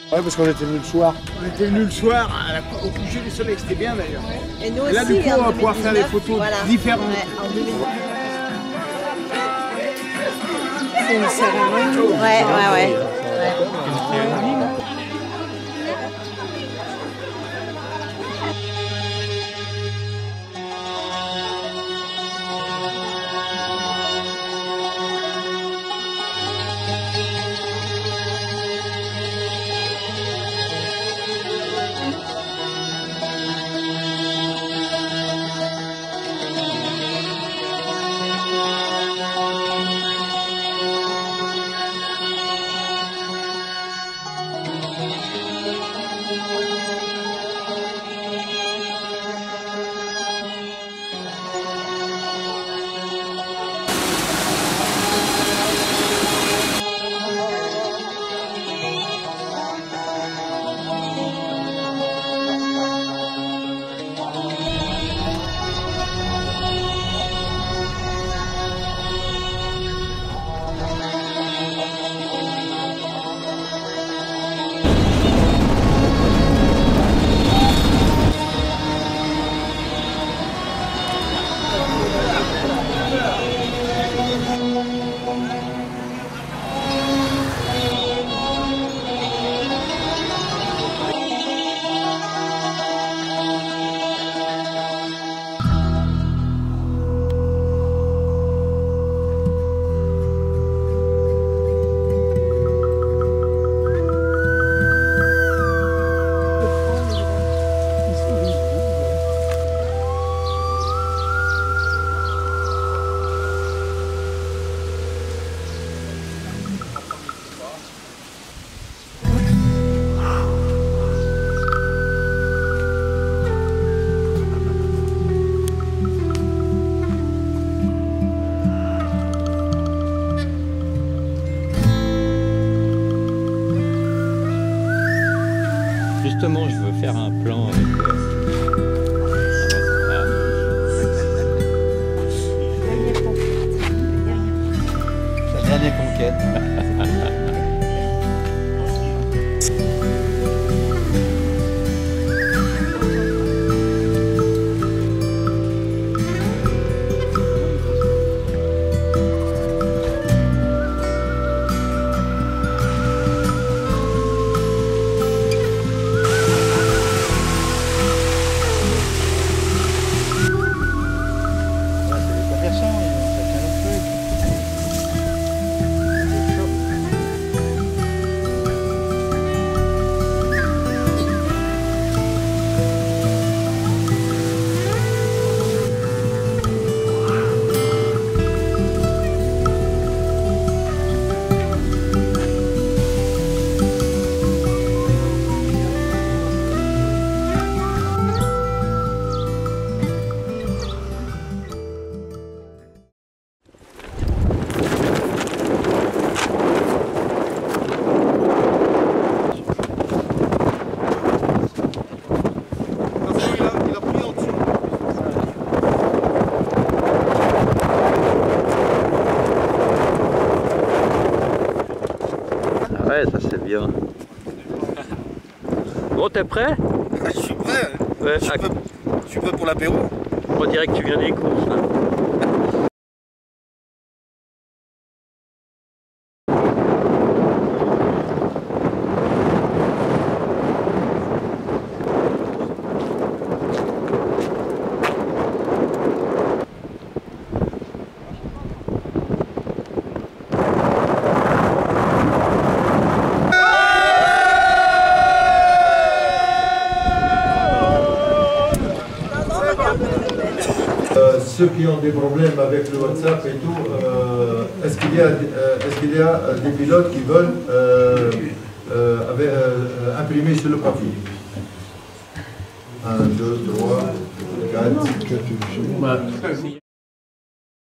Ouais, parce qu'on était venu le soir. On était venu le soir au coucher du soleil, c'était bien d'ailleurs. Et nous Et là, aussi, du coup, on va en pouvoir faire des 2019, photos voilà. différentes. Ouais, en 2019. C'est une cérémonie. Ouais. Justement, je veux faire un plan avec La dernière conquête. Ouais, ça c'est bien. Bon, t'es prêt? Je suis prêt. Ouais, Je suis prêt pour l'apéro. on dirait que tu viens des courses là. Ceux qui ont des problèmes avec le WhatsApp et tout, est-ce qu'il y a des pilotes qui veulent imprimer sur le papier? 1, 2, 3, 4.